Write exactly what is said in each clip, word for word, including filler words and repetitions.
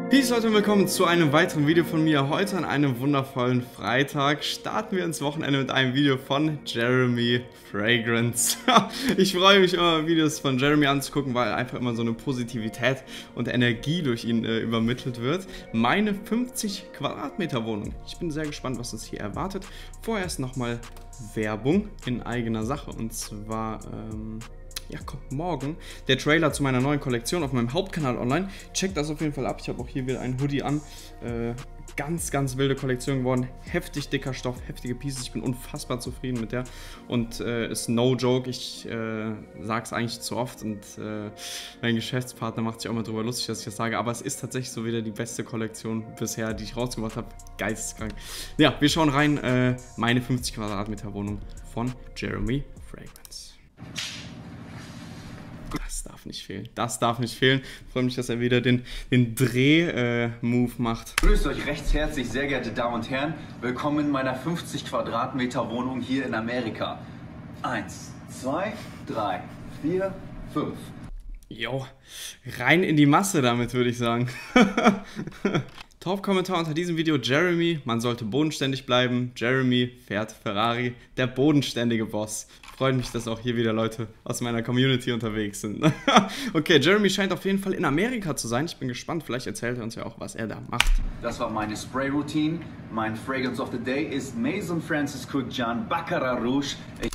Peace Leute und willkommen zu einem weiteren Video von mir. Heute an einem wundervollen Freitag starten wir ins Wochenende mit einem Video von Jeremy Fragrance. Ich freue mich immer, Videos von Jeremy anzugucken, weil einfach immer so eine Positivität und Energie durch ihn äh, übermittelt wird. Meine fünfzig Quadratmeter Wohnung. Ich bin sehr gespannt, was uns hier erwartet. Vorerst nochmal Werbung in eigener Sache, und zwar... Ähm Ja, kommt morgen der Trailer zu meiner neuen Kollektion auf meinem Hauptkanal online. Checkt das auf jeden Fall ab. Ich habe auch hier wieder einen Hoodie an. Äh, ganz, ganz wilde Kollektion geworden. Heftig dicker Stoff, heftige Pieces. Ich bin unfassbar zufrieden mit der. Und äh, ist no joke. Ich äh, sage es eigentlich zu oft. Und äh, mein Geschäftspartner macht sich auch mal drüber lustig, dass ich das sage. Aber es ist tatsächlich so wieder die beste Kollektion bisher, die ich rausgebracht habe. Geisteskrank. Ja, wir schauen rein. Äh, meine fünfzig Quadratmeter Wohnung von Jeremy Fragrance. Das darf nicht fehlen. Das darf nicht fehlen. Ich freue mich, dass er wieder den, den Dreh-Move äh, macht. Grüßt euch recht herzlich, sehr geehrte Damen und Herren. Willkommen in meiner fünfzig Quadratmeter Wohnung hier in Amerika. Eins, zwei, drei, vier, fünf. Jo, rein in die Masse damit, würde ich sagen. Top-Kommentar unter diesem Video: Jeremy, man sollte bodenständig bleiben. Jeremy fährt Ferrari, der bodenständige Boss. Freut mich, dass auch hier wieder Leute aus meiner Community unterwegs sind. Okay, Jeremy scheint auf jeden Fall in Amerika zu sein. Ich bin gespannt, vielleicht erzählt er uns ja auch, was er da macht. Das war meine Spray-Routine. Mein Fragrance of the Day ist Maison Francisco Gian Baccarat Rouge. Ich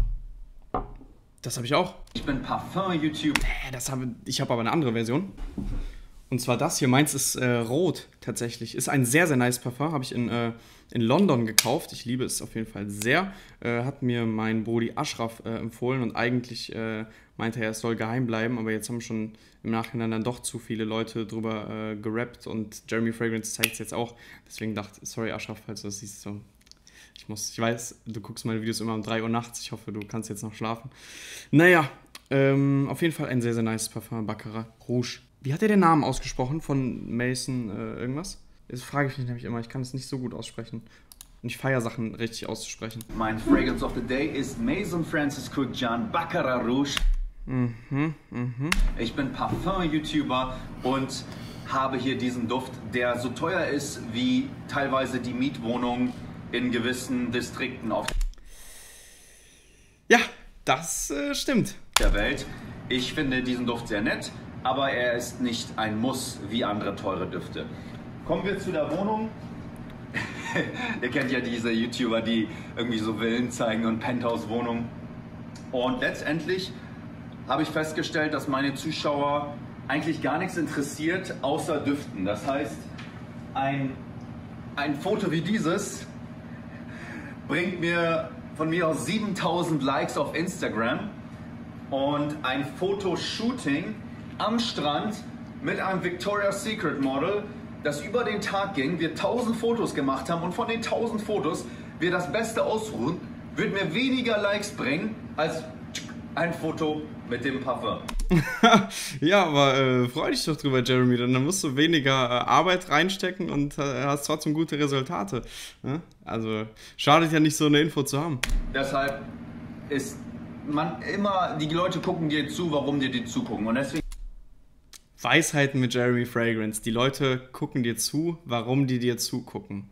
das habe ich auch. Ich bin Parfum-YouTuber. Nee, das habe ich habe aber eine andere Version. Und zwar das hier, meins ist äh, rot tatsächlich. Ist ein sehr, sehr nice Parfum, habe ich in, äh, in London gekauft. Ich liebe es auf jeden Fall sehr. Äh, hat mir mein Brody Ashraf äh, empfohlen, und eigentlich äh, meinte er, es soll geheim bleiben. Aber jetzt haben schon im Nachhinein dann doch zu viele Leute drüber äh, gerappt, und Jeremy Fragrance zeigt es jetzt auch. Deswegen dachte ich, sorry Ashraf, falls du das siehst. So. Ich, muss, ich weiß, du guckst meine Videos immer um drei Uhr nachts. Ich hoffe, du kannst jetzt noch schlafen. Naja, ähm, auf jeden Fall ein sehr, sehr nice Parfum, Baccarat Rouge. Wie hat er den Namen ausgesprochen von Maison äh, irgendwas? Das frage ich mich nämlich immer. Ich kann es nicht so gut aussprechen. Und ich feiere Sachen richtig auszusprechen. Mein Fragrance of the Day ist Maison Francisco Gian Baccarat Rouge. Mhm, mhm. Ich bin Parfum-YouTuber und habe hier diesen Duft, der so teuer ist wie teilweise die Mietwohnung in gewissen Distrikten auf Ja, das äh, stimmt. der Welt. Ich finde diesen Duft sehr nett, aber er ist nicht ein Muss wie andere teure Düfte. Kommen wir zu der Wohnung. Ihr kennt ja diese YouTuber, die irgendwie so Villen zeigen und Penthouse-Wohnungen. Und letztendlich habe ich festgestellt, dass meine Zuschauer eigentlich gar nichts interessiert, außer Düften. Das heißt, ein, ein Foto wie dieses bringt mir von mir aus siebentausend Likes auf Instagram, und ein Fotoshooting am Strand mit einem Victoria's Secret Model, das über den Tag ging, wir tausend Fotos gemacht haben, und von den tausend Fotos wir das Beste ausruhen, wird mir weniger Likes bringen als ein Foto mit dem Parfum. Ja, aber äh, freu dich doch drüber, Jeremy, denn dann musst du weniger äh, Arbeit reinstecken und äh, hast trotzdem gute Resultate. Ne? Also schadet ja nicht, so eine Info zu haben. Deshalb ist man immer, die Leute gucken dir zu, warum dir die zugucken, und deswegen Weisheiten mit Jeremy Fragrance. Die Leute gucken dir zu, warum die dir zugucken.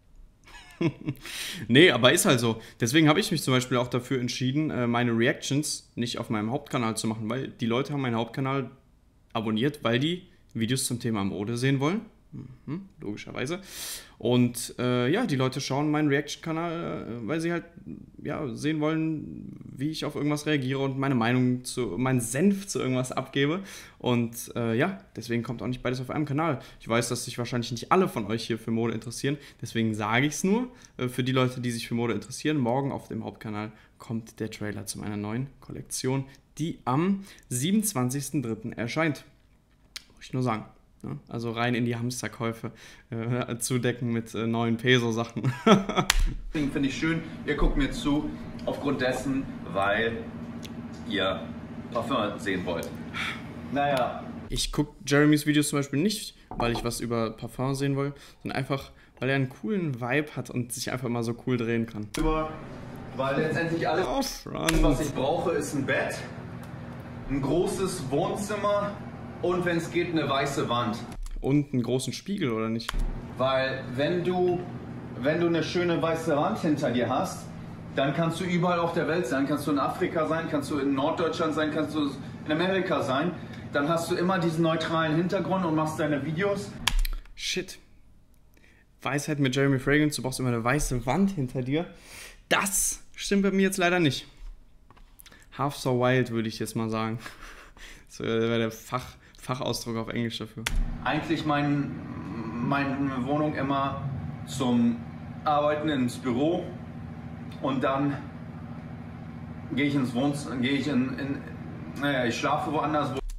Nee, aber ist halt so. Deswegen habe ich mich zum Beispiel auch dafür entschieden, meine Reactions nicht auf meinem Hauptkanal zu machen, weil die Leute haben meinen Hauptkanal abonniert, weil die Videos zum Thema Mode sehen wollen. Mhm, logischerweise. Und äh, ja, die Leute schauen meinen Reaction-Kanal, äh, weil sie halt ja, sehen wollen, wie ich auf irgendwas reagiere und meine Meinung zu, meinen Senf zu irgendwas abgebe. Und äh, ja, deswegen kommt auch nicht beides auf einem Kanal. Ich weiß, dass sich wahrscheinlich nicht alle von euch hier für Mode interessieren, deswegen sage ich es nur. Äh, für die Leute, die sich für Mode interessieren, morgen auf dem Hauptkanal kommt der Trailer zu meiner neuen Kollektion, die am siebenundzwanzigsten dritten erscheint. Muss ich nur sagen. Ja, also rein in die Hamsterkäufe äh, zudecken mit äh, neuen Peso-Sachen. finde ich schön, ihr guckt mir zu, aufgrund dessen, weil ihr Parfum sehen wollt. Naja. Ich gucke Jeremys Videos zum Beispiel nicht, weil ich was über Parfum sehen will, sondern einfach, weil er einen coolen Vibe hat und sich einfach mal so cool drehen kann. Über, weil letztendlich alles, oh, was ich brauche, ist ein Bett, ein großes Wohnzimmer und wenn es geht, eine weiße Wand. Und einen großen Spiegel, oder nicht? Weil wenn du, wenn du eine schöne weiße Wand hinter dir hast, dann kannst du überall auf der Welt sein. Kannst du in Afrika sein, kannst du in Norddeutschland sein, kannst du in Amerika sein. Dann hast du immer diesen neutralen Hintergrund und machst deine Videos. Shit. Weisheit mit Jeremy Fragrance, du brauchst immer eine weiße Wand hinter dir. Das stimmt bei mir jetzt leider nicht. Half so wild, würde ich jetzt mal sagen. Das wäre der Fach, Fachausdruck auf Englisch dafür. Eigentlich mein, meine Wohnung immer zum Arbeiten ins Büro und dann gehe ich ins Wohnzimmer, gehe ich in, in, naja, ich schlafe woanders. Auf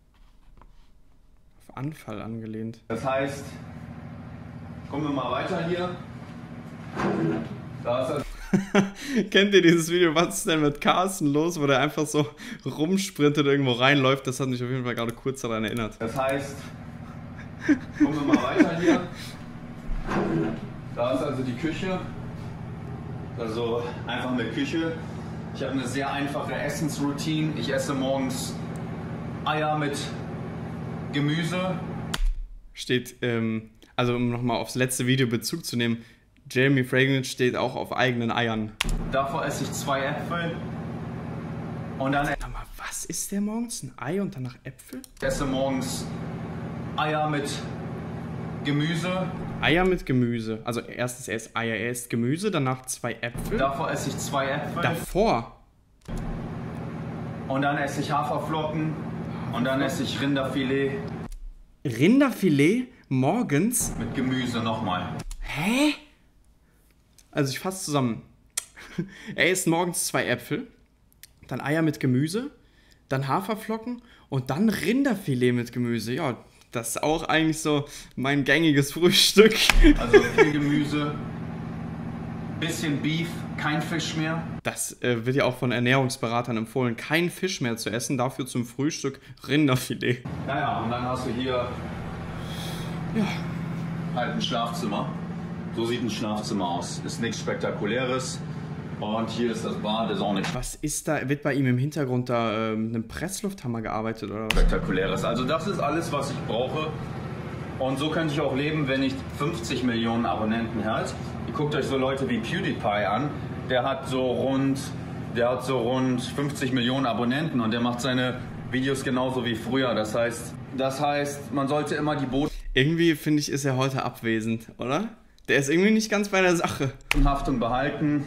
Anfall angelehnt. Das heißt, kommen wir mal weiter hier. Da ist also Kennt ihr dieses Video, was ist denn mit Carsten los, wo der einfach so rumsprintet, irgendwo reinläuft? Das hat mich auf jeden Fall gerade kurz daran erinnert. Das heißt, kommen wir mal weiter hier. Da ist also die Küche. Also einfach eine Küche. Ich habe eine sehr einfache Essensroutine. Ich esse morgens Eier mit Gemüse. Steht, ähm, also um nochmal aufs letzte Video Bezug zu nehmen, Jeremy Fragrance steht auch auf eigenen Eiern. Davor esse ich zwei Äpfel. Und dann Sag mal, was ist der morgens? Ein Ei und danach Äpfel? esse morgens Eier mit Gemüse. Eier mit Gemüse. Also erstens erst Eier, er isst Gemüse, danach zwei Äpfel. Davor esse ich zwei Äpfel. Davor? Und dann esse ich Haferflocken. Und dann esse ich Rinderfilet. Rinderfilet? Morgens? Mit Gemüse nochmal. Hä? Also ich fasse zusammen. Er isst morgens zwei Äpfel, dann Eier mit Gemüse, dann Haferflocken und dann Rinderfilet mit Gemüse. Ja, das ist auch eigentlich so mein gängiges Frühstück. Also viel Gemüse, bisschen Beef, kein Fisch mehr. Das äh, wird ja auch von Ernährungsberatern empfohlen, kein Fisch mehr zu essen, dafür zum Frühstück Rinderfilet. Naja, und dann hast du hier Ja. halt ein Schlafzimmer. So sieht ein Schlafzimmer aus. Ist nichts Spektakuläres. Und hier ist das Bad, ist auch nichts Was ist da? Wird bei ihm im Hintergrund da ähm, einem Presslufthammer gearbeitet oder was? Spektakuläres. Also das ist alles, was ich brauche. Und so könnte ich auch leben, wenn ich fünfzig Millionen Abonnenten hätte. Ihr guckt euch so Leute wie PewDiePie an. Der hat so rund, der hat so rund fünfzig Millionen Abonnenten und der macht seine Videos genauso wie früher. Das heißt, das heißt, man sollte immer die Irgendwie, finde ich, ist er heute abwesend, oder? Der ist irgendwie nicht ganz bei der Sache. Bodenhaftung behalten.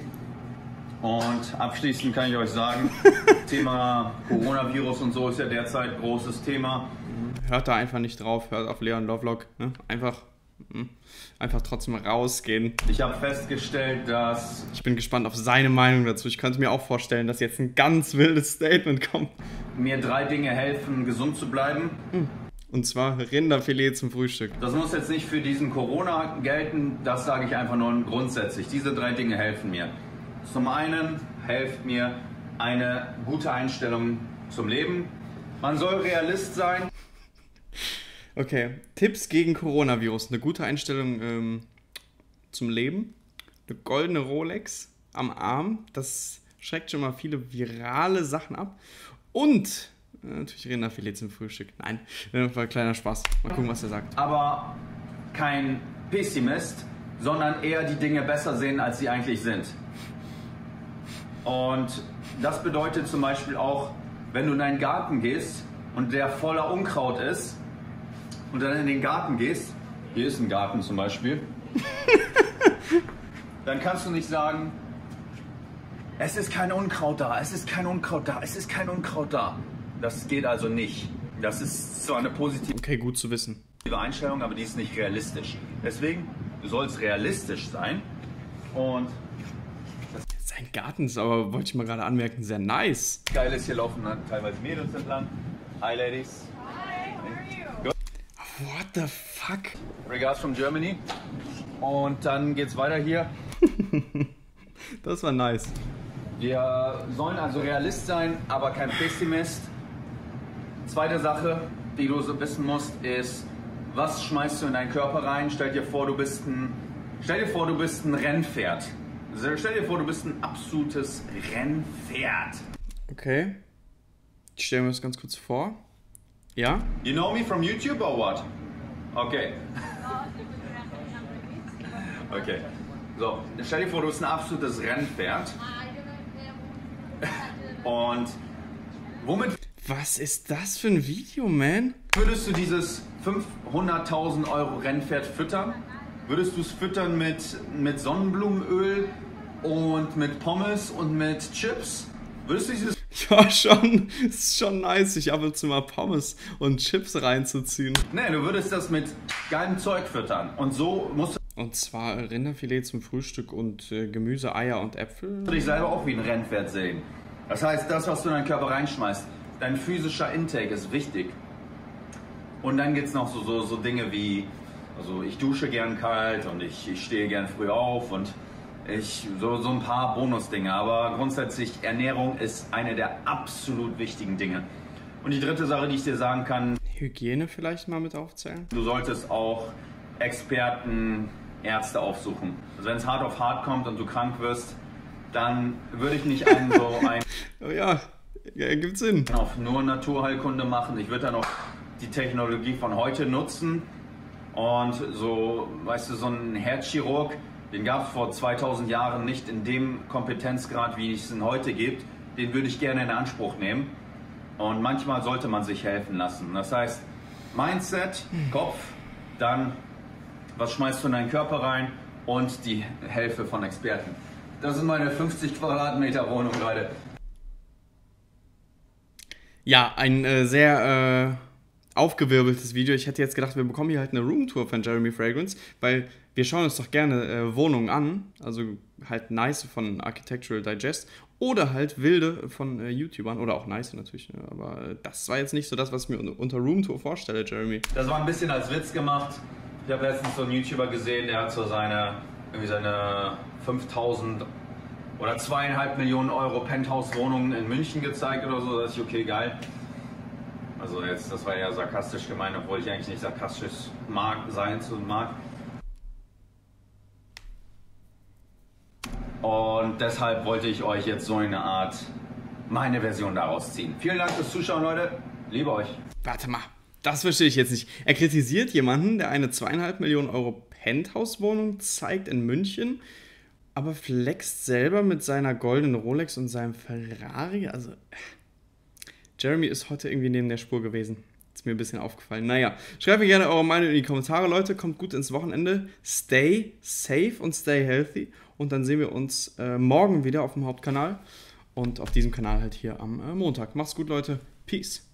Und abschließend kann ich euch sagen, Thema Coronavirus und so ist ja derzeit ein großes Thema. Hört da einfach nicht drauf, hört auf Leon Lovelock. Ne? Einfach, mh, einfach trotzdem rausgehen. Ich habe festgestellt, dass Ich bin gespannt auf seine Meinung dazu. Ich könnte mir auch vorstellen, dass jetzt ein ganz wildes Statement kommt. mir drei Dinge helfen, gesund zu bleiben. Und zwar Rinderfilet zum Frühstück. Das muss jetzt nicht für diesen Corona gelten, das sage ich einfach nur grundsätzlich. Diese drei Dinge helfen mir. Zum einen hilft mir eine gute Einstellung zum Leben. Man soll Realist sein. Okay, Tipps gegen Coronavirus. Eine gute Einstellung ähm, zum Leben. Eine goldene Rolex am Arm. Das schreckt schon mal viele virale Sachen ab. Und äh, natürlich Rinderfilet zum Frühstück. Nein, das war ein kleiner Spaß. Mal gucken, was er sagt. Aber kein Pessimist, sondern eher die Dinge besser sehen, als sie eigentlich sind. Und das bedeutet zum Beispiel auch, wenn du in einen Garten gehst und der voller Unkraut ist und dann in den Garten gehst, hier ist ein Garten zum Beispiel, dann kannst du nicht sagen, es ist kein Unkraut da, es ist kein Unkraut da, es ist kein Unkraut da. Das geht also nicht. Das ist zwar eine positive Okay, gut zu wissen. Einstellung, aber die ist nicht realistisch. Deswegen, du sollst realistisch sein und Sein Garten ist aber, wollte ich mal gerade anmerken, sehr nice. das Geile ist, hier laufen dann teilweise Mädels entlang. Hi Ladies. What the fuck? Regards from Germany. Und dann geht's weiter hier. Das war nice. Wir sollen also Realist sein, aber kein Pessimist. Zweite Sache, die du so wissen musst, ist, was schmeißt du in deinen Körper rein? Stell dir vor, du bist ein, stell dir vor, du bist ein Rennpferd. Stell dir vor, du bist ein absolutes Rennpferd. Okay. Ich stelle mir das ganz kurz vor. Ja? You know me from YouTube or what? Okay. Okay. So, stell dir vor, du bist ein absolutes Rennpferd. Und womit Was ist das für ein Video, man? würdest du dieses fünfhunderttausend Euro Rennpferd füttern? Würdest du es füttern mit, mit Sonnenblumenöl und mit Pommes und mit Chips? Würdest du dieses Ja, schon. Ist schon nice, sich ab und zu mal Pommes und Chips reinzuziehen. Nee, du würdest das mit geilem Zeug füttern. Und so musst Und zwar Rinderfilet zum Frühstück und äh, Gemüse, Eier und Äpfel. du dich selber auch wie ein Rennpferd sehen. Das heißt, das, was du in deinen Körper reinschmeißt, dein physischer Intake ist wichtig. Und dann gibt es noch so, so, so Dinge wie, also ich dusche gern kalt und ich, ich stehe gern früh auf und ich, so, so ein paar Bonusdinge. Aber grundsätzlich, Ernährung ist eine der absolut wichtigen Dinge. Und die dritte Sache, die ich dir sagen kann, Hygiene vielleicht mal mit aufzählen? du solltest auch Experten, Ärzte aufsuchen. Also wenn es hart auf hart kommt und du krank wirst, dann würde ich nicht einen so ein Oh ja, ja, gibt Sinn. auf nur Naturheilkunde machen. Ich würde dann auch die Technologie von heute nutzen und so, weißt du, so ein Herzchirurg, den gab es vor zweitausend Jahren nicht in dem Kompetenzgrad, wie es ihn heute gibt. Den würde ich gerne in Anspruch nehmen. Und manchmal sollte man sich helfen lassen. Das heißt, Mindset, Kopf, dann was schmeißt du in deinen Körper rein und die Hilfe von Experten. Das ist meine fünfzig Quadratmeter Wohnung gerade. Ja, ein äh, sehr äh, aufgewirbeltes Video. Ich hätte jetzt gedacht, wir bekommen hier halt eine Roomtour von Jeremy Fragrance, weil wir schauen uns doch gerne äh, Wohnungen an, also halt nice von Architectural Digest oder halt wilde von äh, YouTubern oder auch nice natürlich, ne? Aber äh, das war jetzt nicht so das, was ich mir un unter Roomtour vorstelle, Jeremy. Das war ein bisschen als Witz gemacht. Ich habe letztens so einen YouTuber gesehen, der hat so seine, irgendwie seine fünftausend oder zweieinhalb Millionen Euro Penthouse-Wohnungen in München gezeigt oder so. Da dachte ich, okay, geil. Also jetzt, das war eher sarkastisch gemeint, obwohl ich eigentlich nicht sarkastisch mag, sein zu mag. Und deshalb wollte ich euch jetzt so eine Art, meine Version daraus ziehen. Vielen Dank fürs Zuschauen, Leute. Liebe euch. Warte mal, das verstehe ich jetzt nicht. Er kritisiert jemanden, der eine zweieinhalb Millionen Euro Penthouse-Wohnung zeigt in München, aber flext selber mit seiner goldenen Rolex und seinem Ferrari. Also, Jeremy ist heute irgendwie neben der Spur gewesen. Ist mir ein bisschen aufgefallen. Naja, schreibt mir gerne eure Meinung in die Kommentare, Leute. Kommt gut ins Wochenende. Stay safe und stay healthy. Und dann sehen wir uns äh, morgen wieder auf dem Hauptkanal und auf diesem Kanal halt hier am äh, Montag. Macht's gut, Leute. Peace.